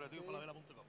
corporativo.falabella.com.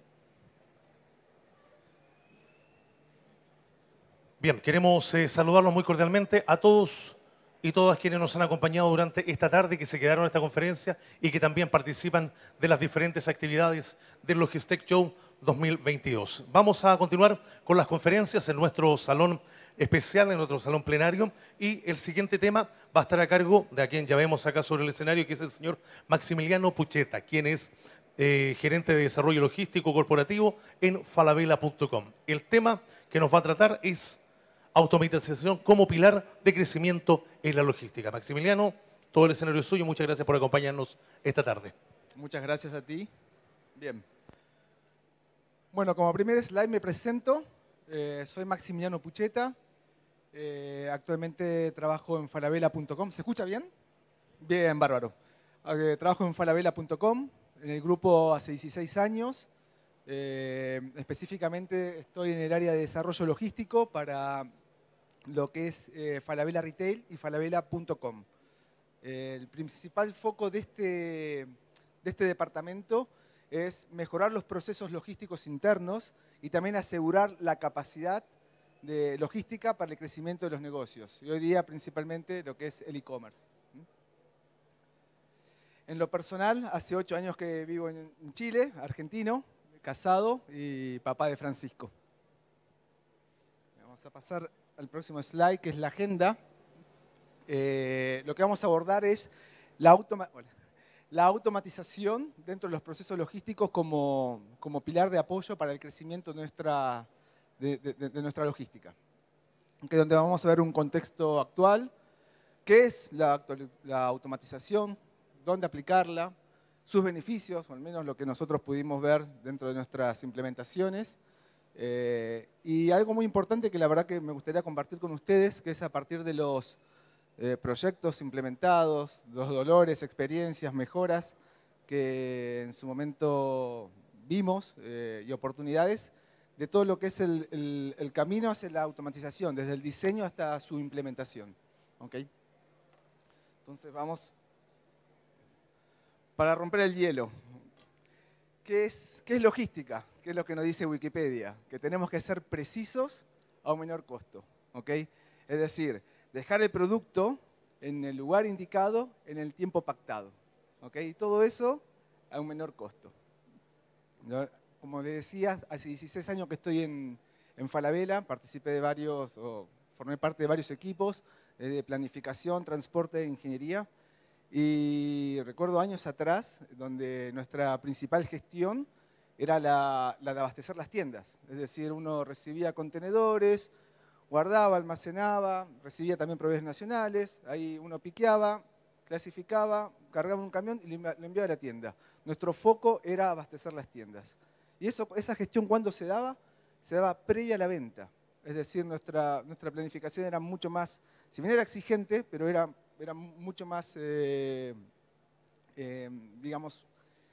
Bien, queremos saludarlos muy cordialmente a todos y todas quienes nos han acompañado durante esta tarde, que se quedaron en esta conferencia y que también participan de las diferentes actividades del Logistec Show 2022. Vamos a continuar con las conferencias en nuestro salón especial, en nuestro salón plenario, y el siguiente tema va a estar a cargo de a quien ya vemos acá sobre el escenario, que es el señor Maximiliano Pucheta, quien es gerente de desarrollo logístico corporativo en falabella.com. El tema que nos va a tratar es automatización como pilar de crecimiento en la logística. Maximiliano, todo el escenario es suyo. Muchas gracias por acompañarnos esta tarde. Muchas gracias a ti. Bien. Bueno, como primer slide me presento. Soy Maximiliano Pucheta. Actualmente trabajo en falabella.com. ¿Se escucha bien? Bien, bárbaro. Trabajo en falabella.com, en el grupo hace 16 años. Específicamente estoy en el área de desarrollo logístico para lo que es Falabella Retail y falabella.com. El principal foco de este departamento es mejorar los procesos logísticos internos y también asegurar la capacidad de logística para el crecimiento de los negocios. Y hoy día principalmente lo que es el e-commerce. En lo personal, hace 8 años que vivo en Chile, argentino, casado y papá de Francisco. Vamos a pasar al próximo slide, que es la agenda. Lo que vamos a abordar es la automatización dentro de los procesos logísticos como pilar de apoyo para el crecimiento de nuestra logística. Donde vamos a ver un contexto actual, qué es la automatización, dónde aplicarla, sus beneficios, o al menos lo que nosotros pudimos ver dentro de nuestras implementaciones. Y algo muy importante que la verdad que me gustaría compartir con ustedes, que es a partir de los proyectos implementados, los dolores, experiencias, mejoras que en su momento vimos y oportunidades de todo lo que es el camino hacia la automatización, desde el diseño hasta su implementación. ¿Okay? Entonces vamos para romper el hielo. ¿Qué es logística? ¿Qué es lo que nos dice Wikipedia? Que tenemos que ser precisos a un menor costo. ¿Okay? Es decir, dejar el producto en el lugar indicado, en el tiempo pactado. ¿Okay? Y todo eso a un menor costo. Como les decía, hace 16 años que estoy en Falabella, participé de varios, o formé parte de varios equipos de planificación, transporte e ingeniería. Y recuerdo años atrás, donde nuestra principal gestión era la de abastecer las tiendas. Es decir, uno recibía contenedores, guardaba, almacenaba, recibía también proveedores nacionales, ahí uno piqueaba, clasificaba, cargaba un camión y lo enviaba a la tienda. Nuestro foco era abastecer las tiendas. Y esa gestión, ¿cuándo se daba? Se daba previa a la venta. Es decir, nuestra planificación era mucho más, si bien era exigente, pero era mucho más, digamos,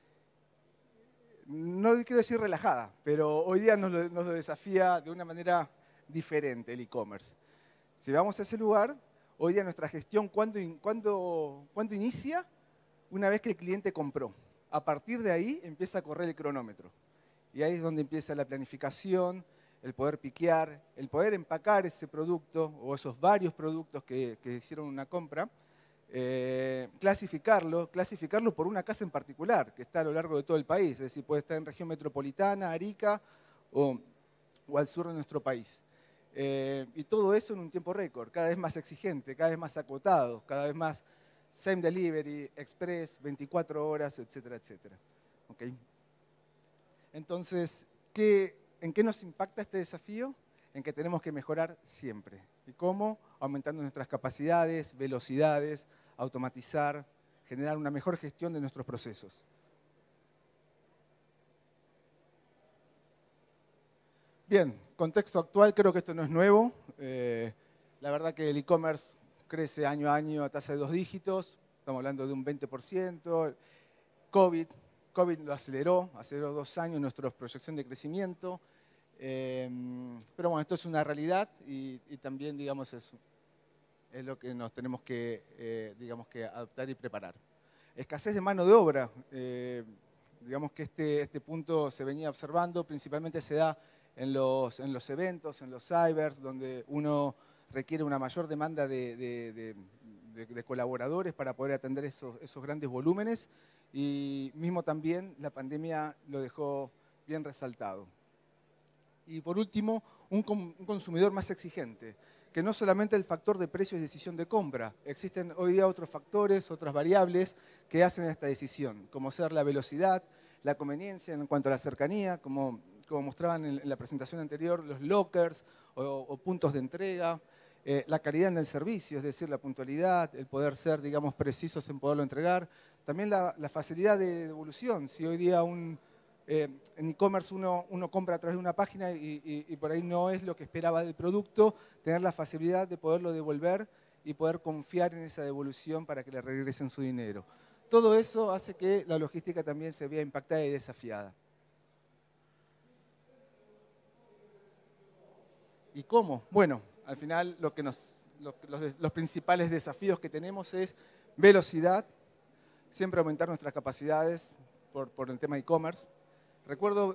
no quiero decir relajada, pero hoy día nos lo desafía de una manera diferente el e-commerce. Si vamos a ese lugar, hoy día nuestra gestión, ¿cuándo inicia? Una vez que el cliente compró. A partir de ahí empieza a correr el cronómetro. Y ahí es donde empieza la planificación, el poder piquear, el poder empacar ese producto o esos varios productos que hicieron una compra, clasificarlo por una casa en particular, que está a lo largo de todo el país. Es decir, puede estar en región metropolitana, Arica o al sur de nuestro país. Y todo eso en un tiempo récord, cada vez más exigente, cada vez más acotado, cada vez más same delivery, express, 24 horas, etcétera, etcétera. ¿Okay? Entonces, ¿en qué nos impacta este desafío? En que tenemos que mejorar siempre. ¿Y cómo? Aumentando nuestras capacidades, velocidades, automatizar, generar una mejor gestión de nuestros procesos. Bien, contexto actual, creo que esto no es nuevo. La verdad que el e-commerce crece año a año a tasa de 2 dígitos. Estamos hablando de un 20%. COVID lo aceleró 2 años nuestra proyección de crecimiento. Pero bueno, esto es una realidad y también, digamos, es lo que nos tenemos que, digamos, que adaptar y preparar. Escasez de mano de obra. Digamos que este punto se venía observando, principalmente se da en los eventos, en los cybers, donde uno requiere una mayor demanda de colaboradores para poder atender esos grandes volúmenes, y mismo también la pandemia lo dejó bien resaltado. Y por último, un consumidor más exigente, que no solamente el factor de precio es decisión de compra, existen hoy día otros factores, otras variables que hacen esta decisión, como ser la velocidad, la conveniencia en cuanto a la cercanía, como mostraban en la presentación anterior, los lockers o puntos de entrega, la calidad en el servicio, es decir, la puntualidad, el poder ser, digamos, precisos en poderlo entregar, también la facilidad de devolución. Si hoy día en e-commerce uno compra a través de una página y por ahí no es lo que esperaba del producto, tener la facilidad de poderlo devolver y poder confiar en esa devolución para que le regresen su dinero. Todo eso hace que la logística también se vea impactada y desafiada. ¿Y cómo? Bueno, al final los principales desafíos que tenemos es velocidad, siempre aumentar nuestras capacidades por el tema e-commerce. Recuerdo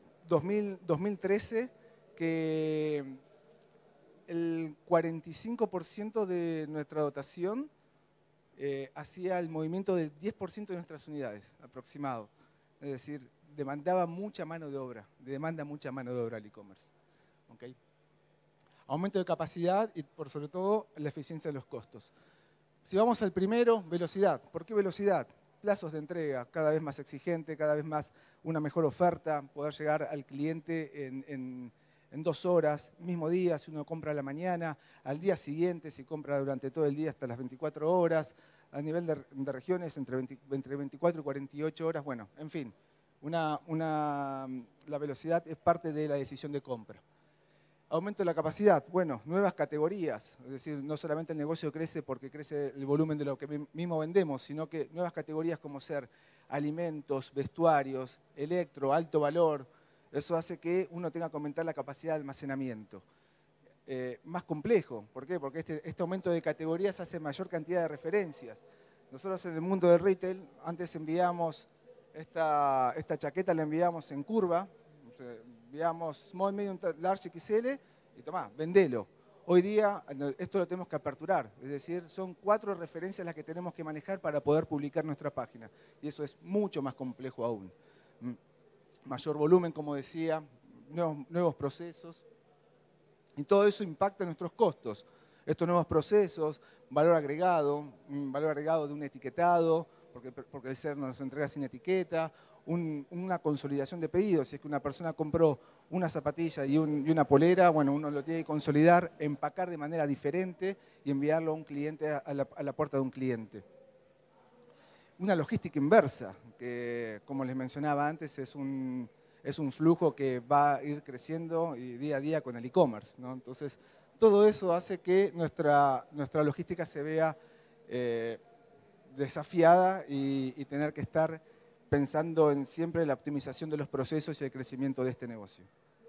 2013 que el 45% de nuestra dotación hacía el movimiento del 10% de nuestras unidades, aproximado. Es decir, demanda mucha mano de obra el e-commerce. ¿Okay? Aumento de capacidad y, por sobre todo, la eficiencia de los costos. Si vamos al primero, velocidad. ¿Por qué velocidad? Plazos de entrega, cada vez más exigente, cada vez más una mejor oferta, poder llegar al cliente en 2 horas, mismo día, si uno compra a la mañana, al día siguiente, si compra durante todo el día hasta las 24 horas, a nivel de regiones entre 24 y 48 horas, bueno, en fin, la velocidad es parte de la decisión de compra. Aumento de la capacidad, bueno, nuevas categorías, es decir, no solamente el negocio crece porque crece el volumen de lo que mismo vendemos, sino que nuevas categorías como ser alimentos, vestuarios, electro, alto valor, eso hace que uno tenga que aumentar la capacidad de almacenamiento. Más complejo, ¿por qué? Porque este aumento de categorías hace mayor cantidad de referencias. Nosotros en el mundo del retail, antes enviamos esta chaqueta, la enviamos en curva, enviamos small, medium, large, XL y tomá, vendelo. Hoy día esto lo tenemos que aperturar, es decir, son 4 referencias las que tenemos que manejar para poder publicar nuestra página. Y eso es mucho más complejo aún. Mayor volumen, como decía, nuevos procesos. Y todo eso impacta en nuestros costos. Estos nuevos procesos, valor agregado de un etiquetado, porque el ser nos entrega sin etiqueta, una consolidación de pedidos. Si es que una persona compró una zapatilla y una polera, bueno, uno lo tiene que consolidar, empacar de manera diferente y enviarlo a un cliente, a la puerta de un cliente. Una logística inversa, que como les mencionaba antes, es un flujo que va a ir creciendo y día a día con el e-commerce, ¿no? Entonces, todo eso hace que nuestra logística se vea desafiada y tener que estar pensando en siempre la optimización de los procesos y el crecimiento de este negocio.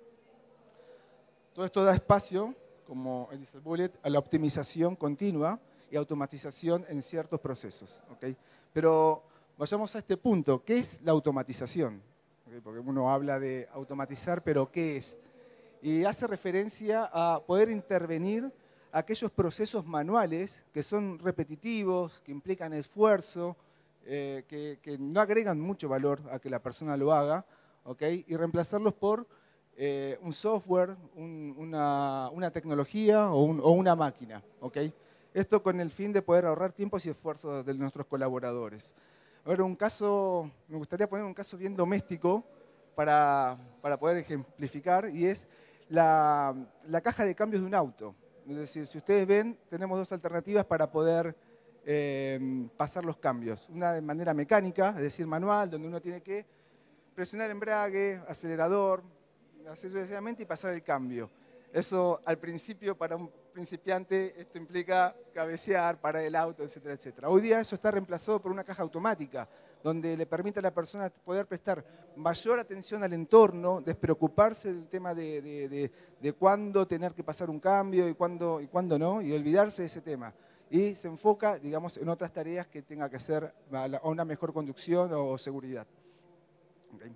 Todo esto da espacio, como dice el bullet, a la optimización continua y automatización en ciertos procesos. ¿Okay? Pero vayamos a este punto. ¿Qué es la automatización? ¿Okay? Porque uno habla de automatizar, pero ¿qué es? Y hace referencia a poder intervenir aquellos procesos manuales que son repetitivos, que implican esfuerzo, que no agregan mucho valor a que la persona lo haga, ¿okay? Y reemplazarlos por un software, una tecnología o una máquina. ¿Okay? Esto con el fin de poder ahorrar tiempos y esfuerzos de nuestros colaboradores. A ver, me gustaría poner un caso bien doméstico para poder ejemplificar, y es la caja de cambios de un auto. Es decir, si ustedes ven, tenemos 2 alternativas para poder pasar los cambios. Una de manera mecánica, es decir, manual, donde uno tiene que presionar embrague, acelerador, así sucesivamente y pasar el cambio. Eso al principio, para un principiante, esto implica cabecear, parar el auto, etcétera, etcétera. Hoy día eso está reemplazado por una caja automática, donde le permite a la persona poder prestar mayor atención al entorno, despreocuparse del tema de cuándo tener que pasar un cambio y cuándo no, y olvidarse de ese tema. Y se enfoca, digamos, en otras tareas que tenga que hacer a una mejor conducción o seguridad. ¿Okay?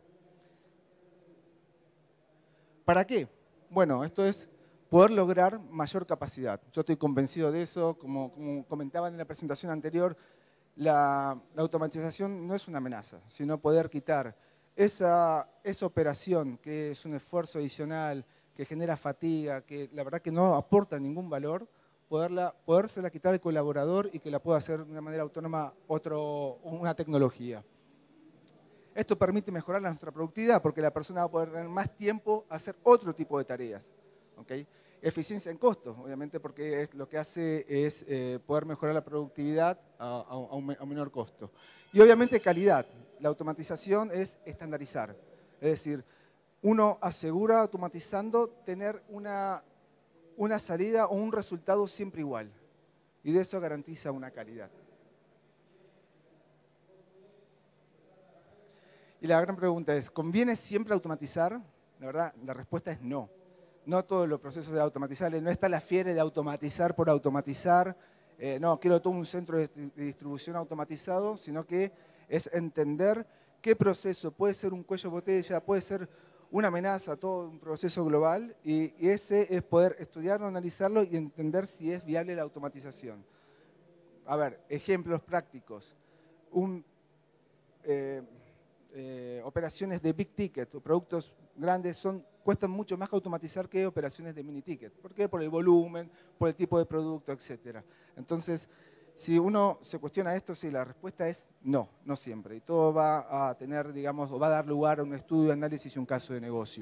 ¿Para qué? Bueno, esto es poder lograr mayor capacidad. Yo estoy convencido de eso. Como comentaban en la presentación anterior, la automatización no es una amenaza, sino poder quitar esa operación que es un esfuerzo adicional, que genera fatiga, que la verdad que no aporta ningún valor, podérsela quitar al colaborador y que la pueda hacer de una manera autónoma una tecnología. Esto permite mejorar nuestra productividad porque la persona va a poder tener más tiempo a hacer otro tipo de tareas. ¿Okay? Eficiencia en costos, obviamente, porque lo que hace es poder mejorar la productividad a un menor costo. Y obviamente calidad. La automatización es estandarizar. Es decir, uno asegura automatizando tener una salida o un resultado siempre igual. Y de eso garantiza una calidad. Y la gran pregunta es, ¿conviene siempre automatizar? La verdad, la respuesta es no. No todos los procesos de automatizar, no está la fiebre de automatizar por automatizar. No, quiero todo un centro de distribución automatizado, sino que es entender qué proceso puede ser un cuello de botella, puede ser una amenaza, todo un proceso global, y ese es poder estudiarlo, analizarlo y entender si es viable la automatización. A ver, ejemplos prácticos. Operaciones de big ticket o productos grandes cuestan mucho más que automatizar que operaciones de mini ticket. ¿Por qué? Por el volumen, por el tipo de producto, etc. Entonces, si uno se cuestiona esto, sí, la respuesta es no, no siempre. Y todo va a tener, digamos, o va a dar lugar a un estudio, análisis y un caso de negocio.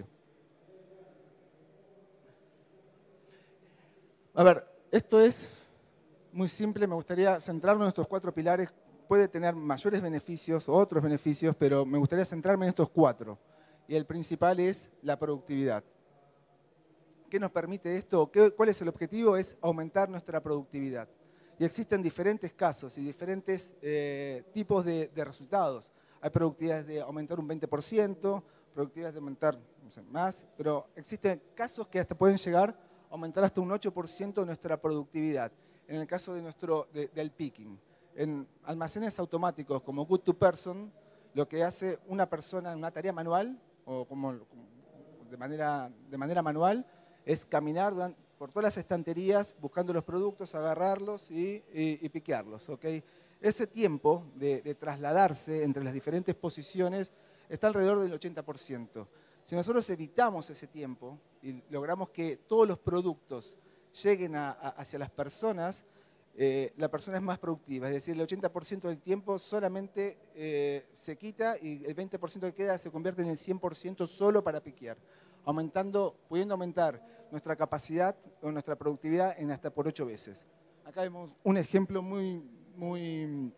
A ver, esto es muy simple. Me gustaría centrarnos en estos 4 pilares. Puede tener mayores beneficios o otros beneficios, pero me gustaría centrarme en estos 4. Y el principal es la productividad. ¿Qué nos permite esto? ¿Cuál es el objetivo? Es aumentar nuestra productividad. Y existen diferentes casos y diferentes tipos de resultados. Hay productividades de aumentar un 20%, productividades de aumentar no sé, más, pero existen casos que hasta pueden llegar a aumentar hasta un 8% de nuestra productividad. En el caso del picking. En almacenes automáticos como Good to Person, lo que hace una persona en una tarea manual, o de manera manual, es caminar por todas las estanterías buscando los productos, agarrarlos y piquearlos. ¿Okay? Ese tiempo de trasladarse entre las diferentes posiciones está alrededor del 80%. Si nosotros evitamos ese tiempo y logramos que todos los productos lleguen hacia las personas, la persona es más productiva. Es decir, el 80% del tiempo solamente se quita y el 20% que queda se convierte en el 100% solo para piquear, pudiendo aumentar nuestra capacidad o nuestra productividad en hasta por 8 veces. Acá vemos un ejemplo muy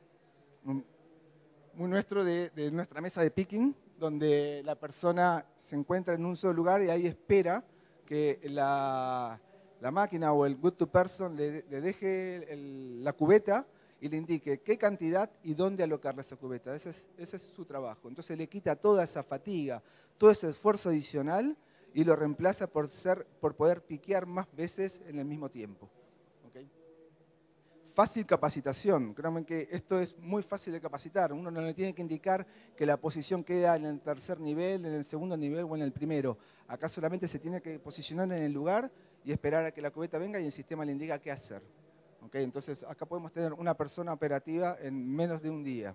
nuestro de nuestra mesa de picking, donde la persona se encuentra en un solo lugar y ahí espera que la máquina o el good to person le deje la cubeta y le indique qué cantidad y dónde alocarle esa cubeta. Ese es su trabajo. Entonces le quita toda esa fatiga, todo ese esfuerzo adicional y lo reemplaza por poder piquear más veces en el mismo tiempo. ¿Okay? Fácil capacitación. Créanme que esto es muy fácil de capacitar. Uno no le tiene que indicar que la posición queda en el tercer nivel, en el segundo nivel o en el primero. Acá solamente se tiene que posicionar en el lugar y esperar a que la cubeta venga y el sistema le indica qué hacer. ¿Okay? Entonces acá podemos tener una persona operativa en menos de un día.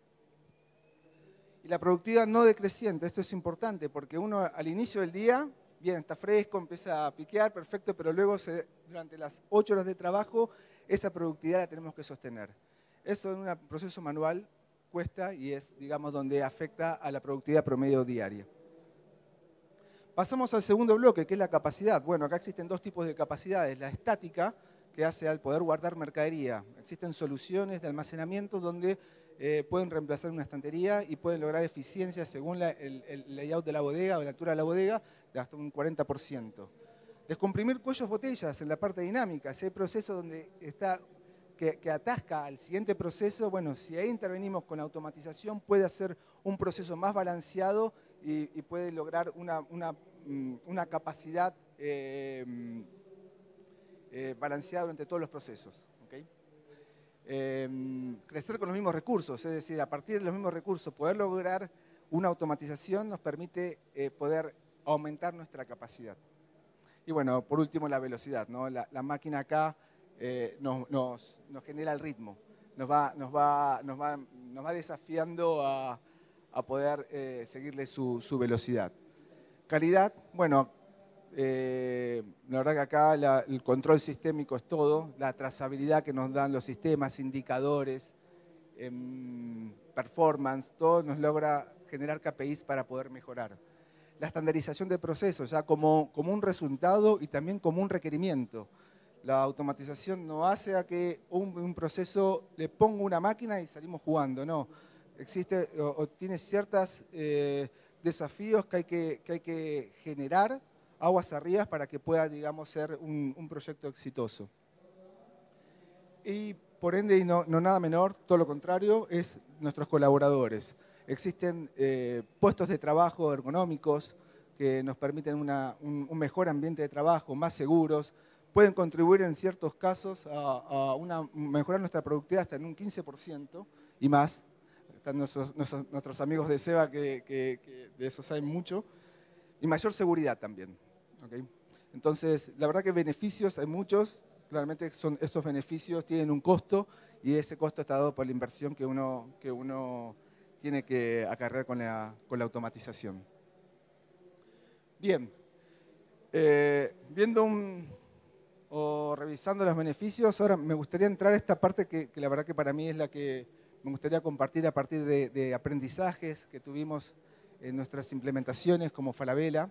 Y la productividad no decreciente, esto es importante porque uno al inicio del día, bien, está fresco, empieza a piquear, perfecto, pero luego durante las 8 horas de trabajo esa productividad la tenemos que sostener. Eso en un proceso manual cuesta y es, digamos, donde afecta a la productividad promedio diaria. Pasamos al segundo bloque, que es la capacidad. Bueno, acá existen 2 tipos de capacidades. La estática, que hace al poder guardar mercadería. Existen soluciones de almacenamiento donde pueden reemplazar una estantería y pueden lograr eficiencia según el layout de la bodega o la altura de la bodega de hasta un 40%. Descomprimir cuellos botellas en la parte dinámica. Ese proceso donde que atasca al siguiente proceso, bueno, si ahí intervenimos con automatización puede hacer un proceso más balanceado y puede lograr una capacidad balanceada durante todos los procesos. ¿Okay? Crecer con los mismos recursos, es decir, a partir de los mismos recursos, poder lograr una automatización nos permite poder aumentar nuestra capacidad. Y bueno, por último, la velocidad, ¿no? La máquina acá nos genera el ritmo, nos va desafiando a poder seguirle su velocidad. Calidad, bueno, la verdad que acá el control sistémico es todo, la trazabilidad que nos dan los sistemas, indicadores, performance, todo nos logra generar KPIs para poder mejorar. La estandarización de procesos, ya como un resultado y también como un requerimiento. La automatización no hace a que un proceso le ponga una máquina y salimos jugando, no. Existe o tiene ciertos desafíos que hay que generar aguas arriba para que pueda, digamos, ser un proyecto exitoso. Y por ende, y no nada menor, todo lo contrario, es nuestros colaboradores. Existen puestos de trabajo ergonómicos que nos permiten un mejor ambiente de trabajo, más seguros, pueden contribuir en ciertos casos a mejorar nuestra productividad hasta en un 15% y más. Están nuestros amigos de SEBA que de eso saben mucho. Y mayor seguridad también. ¿Okay? Entonces, la verdad que beneficios hay muchos. Claramente estos beneficios tienen un costo y ese costo está dado por la inversión que uno tiene que acarrear con la automatización. Bien, viendo o revisando los beneficios, ahora me gustaría entrar a esta parte que la verdad que para mí es la que me gustaría compartir a partir de aprendizajes que tuvimos en nuestras implementaciones como Falabella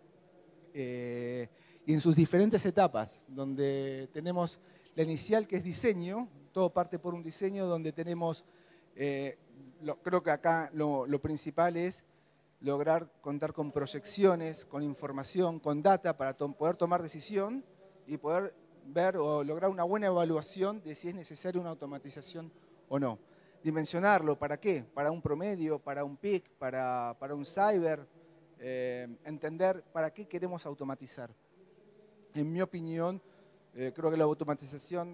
y en sus diferentes etapas, donde tenemos la inicial que es diseño, todo parte por un diseño donde tenemos, creo que acá lo principal es lograr contar con proyecciones, con información, con data para poder tomar decisión y poder ver o lograr una buena evaluación de si es necesaria una automatización o no. Dimensionarlo, ¿para qué? Para un promedio, para un peak, para un cyber, entender para qué queremos automatizar. En mi opinión, creo que la automatización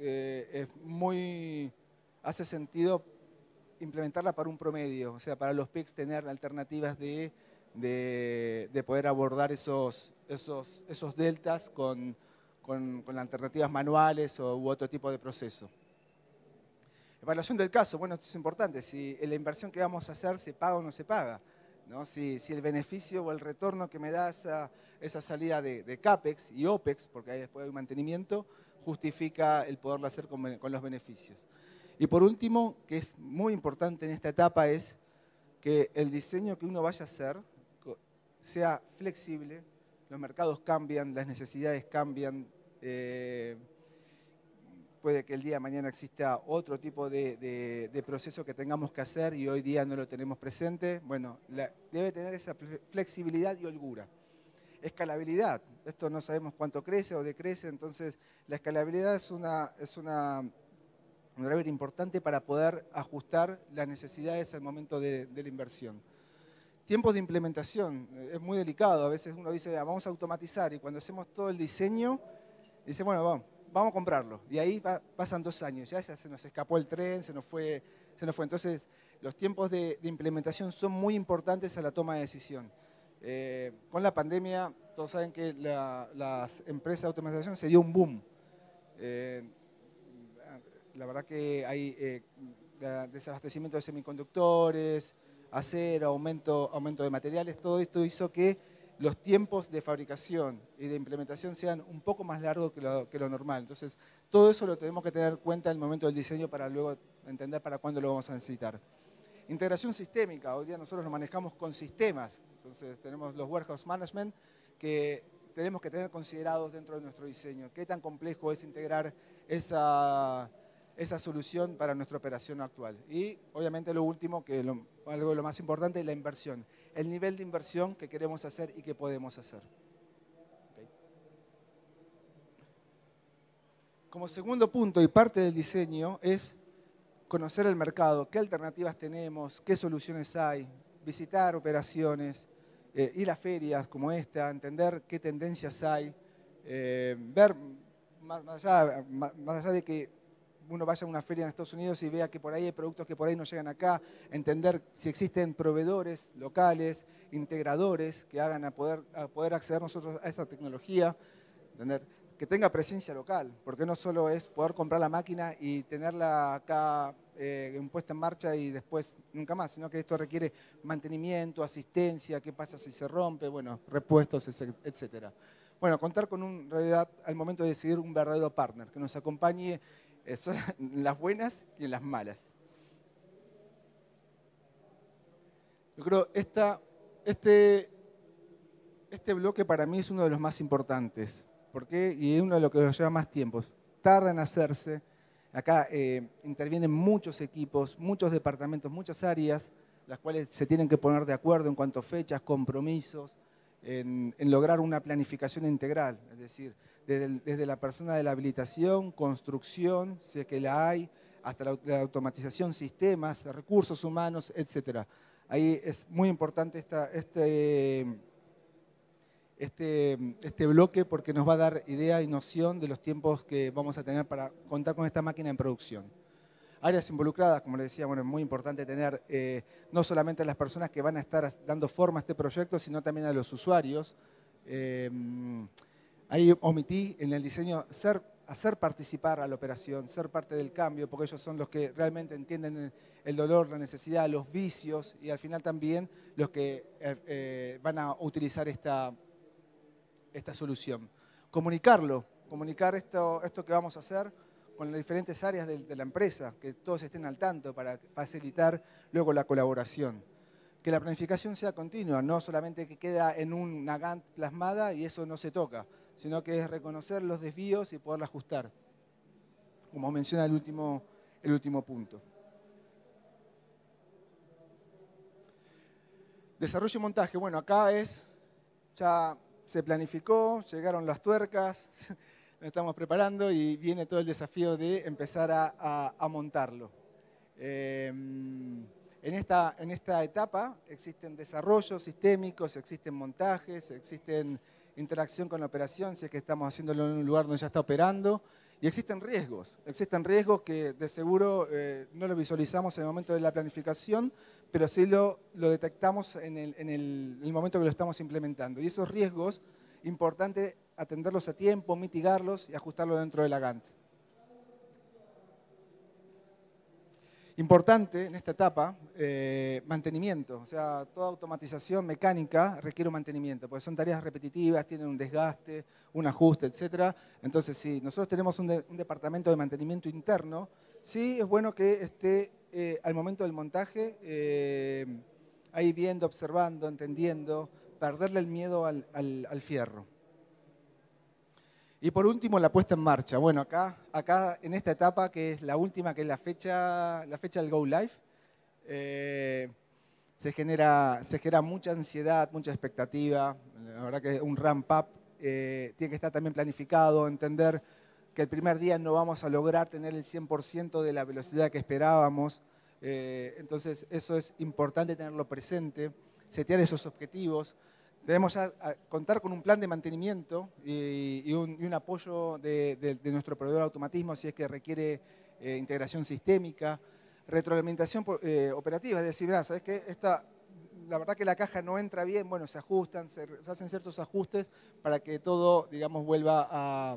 hace sentido implementarla para un promedio, o sea, para los peaks tener alternativas de poder abordar esos deltas con alternativas manuales u otro tipo de proceso. Evaluación del caso, bueno, esto es importante, si la inversión que vamos a hacer se paga o no se paga, ¿no? Si el beneficio o el retorno que me da esa salida de CAPEX y OPEX, porque ahí después hay mantenimiento, justifica el poderlo hacer con los beneficios. Y por último, que es muy importante en esta etapa, es que el diseño que uno vaya a hacer sea flexible, los mercados cambian, las necesidades cambian, puede que el día de mañana exista otro tipo de proceso que tengamos que hacer y hoy día no lo tenemos presente. Bueno, debe tener esa flexibilidad y holgura. Escalabilidad, esto no sabemos cuánto crece o decrece, entonces la escalabilidad es un driver importante para poder ajustar las necesidades al momento de la inversión. Tiempos de implementación, es muy delicado, a veces uno dice vamos a automatizar y cuando hacemos todo el diseño, dice bueno, vamos a comprarlo. Y ahí pasan 2 años, ya se nos escapó el tren, se nos fue. Entonces, los tiempos de implementación son muy importantes a la toma de decisión. Con la pandemia, todos saben que las empresas de automatización se dio un boom. La verdad que hay desabastecimiento de semiconductores, acero, aumento de materiales, todo esto hizo que los tiempos de fabricación y de implementación sean un poco más largos que lo normal. Entonces, todo eso lo tenemos que tener en cuenta en el momento del diseño para luego entender para cuándo lo vamos a necesitar. Integración sistémica. Hoy día nosotros lo manejamos con sistemas. Entonces, tenemos los warehouse management que tenemos que tener considerados dentro de nuestro diseño. ¿Qué tan complejo es integrar esa solución para nuestra operación actual? Y, obviamente, lo último, algo de lo más importante, es la inversión. El nivel de inversión que queremos hacer y que podemos hacer. Okay. Como segundo punto y parte del diseño es conocer el mercado, qué alternativas tenemos, qué soluciones hay, visitar operaciones, ir a ferias como esta, entender qué tendencias hay, ver más allá de que uno vaya a una feria en Estados Unidos y vea que por ahí hay productos que por ahí no llegan acá, entender si existen proveedores locales, integradores que hagan a poder acceder nosotros a esa tecnología, entender que tenga presencia local, porque no solo es poder comprar la máquina y tenerla acá puesta en marcha y después nunca más, sino que esto requiere mantenimiento, asistencia, qué pasa si se rompe, bueno, repuestos, etcétera. Bueno, contar con en realidad al momento de decidir un verdadero partner que nos acompañe en las buenas y en las malas. Yo creo este bloque para mí es uno de los más importantes. ¿Por qué? Y es uno de los que nos lleva más tiempo. Tarda en hacerse. Acá intervienen muchos equipos, muchos departamentos, muchas áreas, las cuales se tienen que poner de acuerdo en cuanto a fechas, compromisos, en lograr una planificación integral. Es decir, desde la persona de la habilitación, construcción, si es que la hay, hasta la automatización, sistemas, recursos humanos, etc. Ahí es muy importante este bloque porque nos va a dar idea y noción de los tiempos que vamos a tener para contar con esta máquina en producción. Áreas involucradas, como les decía, bueno, es muy importante tener no solamente a las personas que van a estar dando forma a este proyecto, sino también a los usuarios. Ahí omití en el diseño hacer participar a la operación, ser parte del cambio, porque ellos son los que realmente entienden el dolor, la necesidad, los vicios y al final también los que van a utilizar esta solución. Comunicar esto que vamos a hacer con las diferentes áreas de la empresa, que todos estén al tanto para facilitar luego la colaboración. Que la planificación sea continua, no solamente que queda en una Gantt plasmada y eso no se toca, sino que es reconocer los desvíos y poderla ajustar, como menciona el último punto. Desarrollo y montaje, bueno, acá ya se planificó, llegaron las tuercas, nos estamos preparando y viene todo el desafío de empezar a montarlo. En esta etapa existen desarrollos sistémicos, existen montajes, existen interacción con la operación, si es que estamos haciéndolo en un lugar donde ya está operando, y existen riesgos que de seguro no lo visualizamos en el momento de la planificación, pero sí lo detectamos en el momento que lo estamos implementando. Y esos riesgos, importante atenderlos a tiempo, mitigarlos y ajustarlos dentro de la Gantt. Importante en esta etapa, mantenimiento. O sea, toda automatización mecánica requiere un mantenimiento, porque son tareas repetitivas, tienen un desgaste, un ajuste, etc. Entonces, si nosotros tenemos un departamento de mantenimiento interno, sí es bueno que esté al momento del montaje ahí viendo, observando, entendiendo, perderle el miedo al fierro. Y por último, la puesta en marcha. Bueno, acá en esta etapa, que es la última, que es la fecha del Go Live, se genera mucha ansiedad, mucha expectativa. La verdad que un ramp up tiene que estar también planificado, entender que el primer día no vamos a lograr tener el 100% de la velocidad que esperábamos. Entonces, eso es importante tenerlo presente, setear esos objetivos. Debemos ya contar con un plan de mantenimiento y un apoyo de nuestro proveedor de automatismo si es que requiere integración sistémica, retroalimentación operativa, es decir, ¿sabes qué? La verdad que la caja no entra bien, bueno, se ajustan, se hacen ciertos ajustes para que todo, digamos, vuelva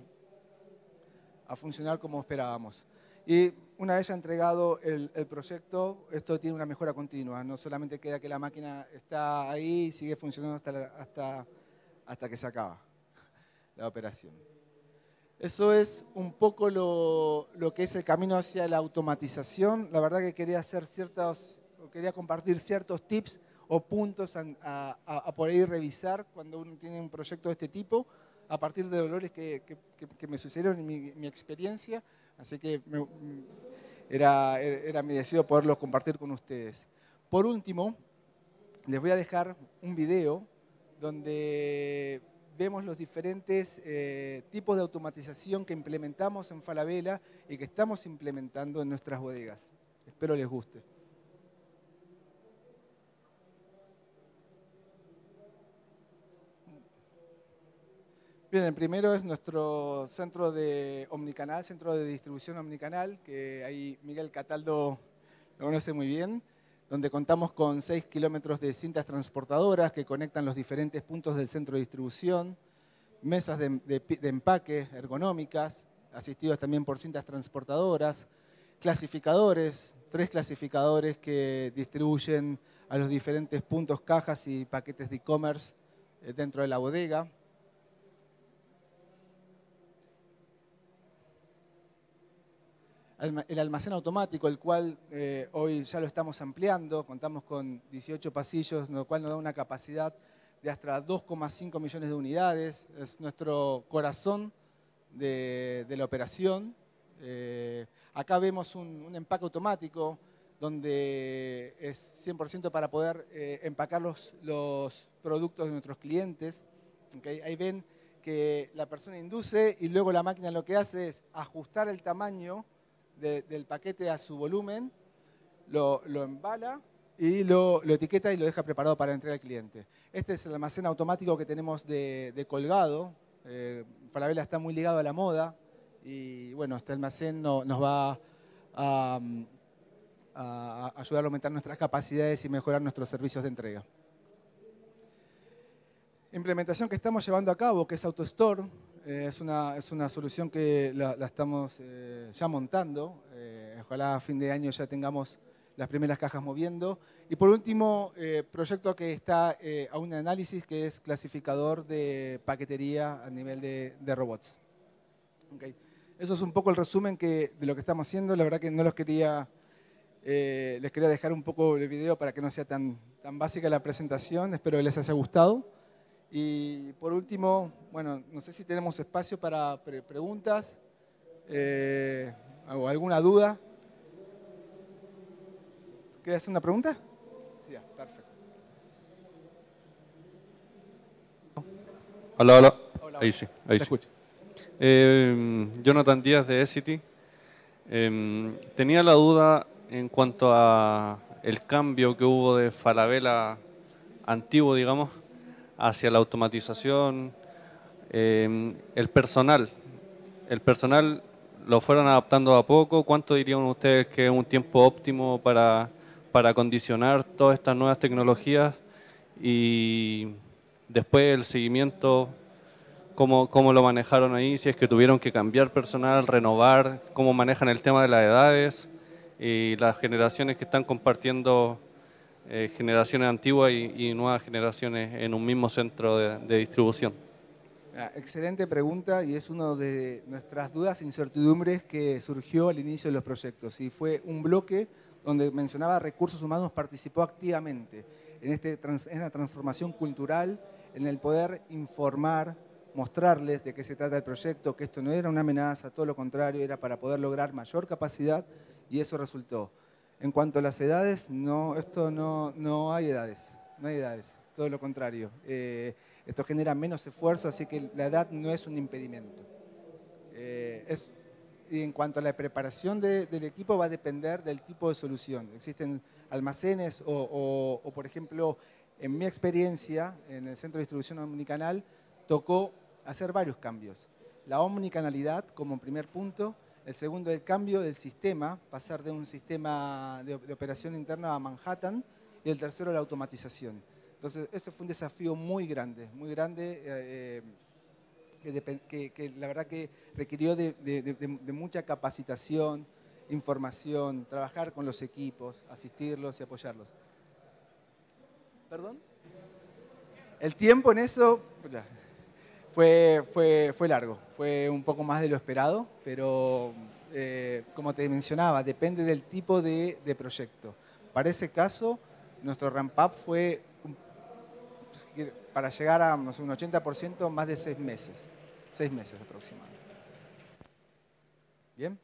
a funcionar como esperábamos. Y una vez ya entregado el proyecto, esto tiene una mejora continua. No solamente queda que la máquina está ahí y sigue funcionando hasta que se acaba la operación. Eso es un poco lo que es el camino hacia la automatización. La verdad que quería compartir ciertos tips o puntos a por ahí revisar cuando uno tiene un proyecto de este tipo, a partir de dolores que me sucedieron en mi experiencia. Así que era mi deseo poderlos compartir con ustedes. Por último, les voy a dejar un video donde vemos los diferentes tipos de automatización que implementamos en Falabella y que estamos implementando en nuestras bodegas. Espero les guste. Bien, el primero es nuestro centro de omnicanal, centro de distribución omnicanal, que ahí Miguel Cataldo lo conoce muy bien, donde contamos con 6 kilómetros de cintas transportadoras que conectan los diferentes puntos del centro de distribución, mesas de empaque ergonómicas, asistidos también por cintas transportadoras, clasificadores, 3 clasificadores que distribuyen a los diferentes puntos, cajas y paquetes de e-commerce dentro de la bodega. El almacén automático, el cual hoy ya lo estamos ampliando, contamos con 18 pasillos, lo cual nos da una capacidad de hasta 2,5 millones de unidades. Es nuestro corazón de la operación. Acá vemos un empaque automático donde es 100% para poder empacar los productos de nuestros clientes. ¿Okay? Ahí ven que la persona induce y luego la máquina lo que hace es ajustar el tamaño del paquete a su volumen, lo embala y lo etiqueta y lo deja preparado para entrega al cliente. Este es el almacén automático que tenemos de colgado. Falabella está muy ligado a la moda y bueno, este almacén nos va a ayudar a aumentar nuestras capacidades y mejorar nuestros servicios de entrega. Implementación que estamos llevando a cabo, que es AutoStore, es una solución que la estamos ya montando. Ojalá a fin de año ya tengamos las primeras cajas moviendo. Y por último, proyecto que está a un análisis, que es clasificador de paquetería a nivel de robots. Okay. Eso es un poco el resumen de lo que estamos haciendo. La verdad que no les quería dejar un poco el video para que no sea tan básica la presentación. Espero que les haya gustado. Y por último, bueno, no sé si tenemos espacio para preguntas o alguna duda. ¿Quieres hacer una pregunta? Sí, perfecto. Hola, hola. Hola, Ahí sí, ahí te sí. escucho. Jonathan Díaz de Essity. Tenía la duda en cuanto a el cambio que hubo de Falabella antiguo, digamos, hacia la automatización. El personal lo fueron adaptando a poco. ¿Cuánto dirían ustedes que es un tiempo óptimo para acondicionar todas estas nuevas tecnologías? Y después el seguimiento, ¿cómo lo manejaron ahí? Si es que tuvieron que cambiar personal, renovar, ¿cómo manejan el tema de las edades y las generaciones que están compartiendo, generaciones antiguas y nuevas generaciones en un mismo centro de distribución? Excelente pregunta y es una de nuestras dudas e incertidumbres que surgió al inicio de los proyectos. Y fue un bloque donde mencionaba recursos humanos participó activamente en esta transformación cultural, en el poder informar, mostrarles de qué se trata el proyecto, que esto no era una amenaza, todo lo contrario, era para poder lograr mayor capacidad y eso resultó. En cuanto a las edades, no hay edades, todo lo contrario. Esto genera menos esfuerzo, así que la edad no es un impedimento. Y en cuanto a la preparación del equipo, va a depender del tipo de solución. Existen almacenes o por ejemplo, en mi experiencia, en el centro de distribución omnicanal, tocó hacer varios cambios. La omnicanalidad como primer punto. El segundo, el cambio del sistema, pasar de un sistema de operación interna a Manhattan. Y el tercero, la automatización. Entonces, eso fue un desafío muy grande, que la verdad que requirió de mucha capacitación, información, trabajar con los equipos, asistirlos y apoyarlos. ¿Perdón? El tiempo en eso fue largo, fue un poco más de lo esperado, pero como te mencionaba, depende del tipo de proyecto. Para ese caso, nuestro ramp-up fue para llegar a no sé, un 80% más de 6 meses. 6 meses aproximadamente. ¿Bien?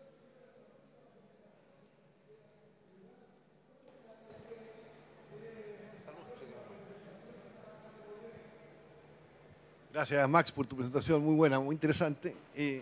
Gracias, Max, por tu presentación, muy buena, muy interesante.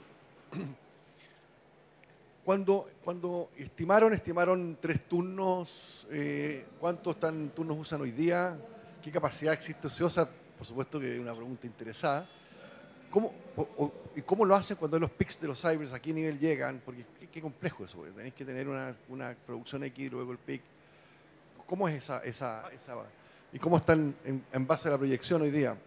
Cuando estimaron 3 turnos, ¿cuántos turnos usan hoy día? ¿Qué capacidad existe ociosa? Por supuesto que es una pregunta interesada. ¿Y cómo lo hacen cuando los picks de los cybers a qué nivel llegan? Porque qué complejo eso, porque tenéis que tener una producción X, luego el pick. ¿Cómo es esa y cómo están en base a la proyección hoy día?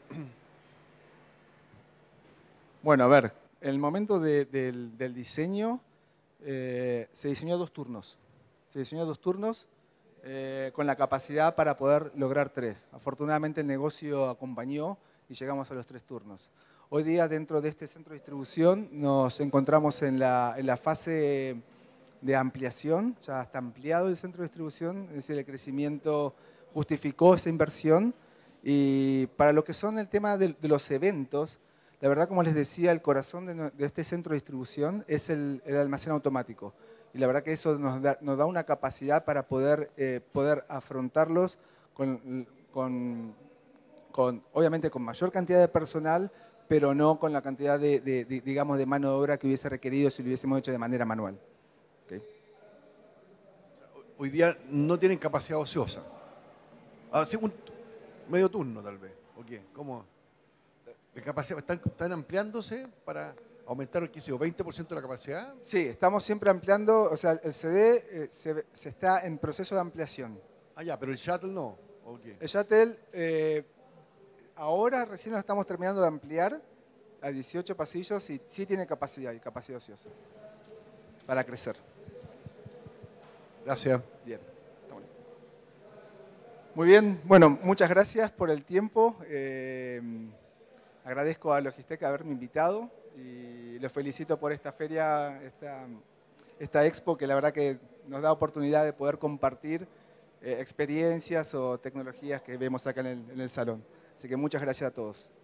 Bueno, a ver, en el momento del diseño se diseñó 2 turnos. Se diseñó 2 turnos con la capacidad para poder lograr 3. Afortunadamente el negocio acompañó y llegamos a los 3 turnos. Hoy día dentro de este centro de distribución nos encontramos en la fase de ampliación, ya está ampliado el centro de distribución, es decir, el crecimiento justificó esa inversión y para lo que son el tema de los eventos, la verdad, como les decía, el corazón de este centro de distribución es el almacén automático. Y la verdad que eso nos da una capacidad para poder afrontarlos obviamente con mayor cantidad de personal, pero no con la cantidad digamos, de mano de obra que hubiese requerido si lo hubiésemos hecho de manera manual. ¿Okay? Hoy día no tienen capacidad ociosa. Un medio turno tal vez. ¿O qué? ¿Cómo? ¿Están ampliándose para aumentar, qué sé yo, 20% de la capacidad? Sí, estamos siempre ampliando, o sea, el CD se está en proceso de ampliación. Ah, ya, pero el shuttle no. ¿O qué? El shuttle, ahora recién lo estamos terminando de ampliar a 18 pasillos y sí tiene capacidad y capacidad ociosa para crecer. Gracias. Bien, estamos listos. Muy bien, bueno, muchas gracias por el tiempo. Agradezco a Logistec haberme invitado y los felicito por esta feria, esta expo que la verdad que nos da oportunidad de poder compartir experiencias o tecnologías que vemos acá en el salón. Así que muchas gracias a todos.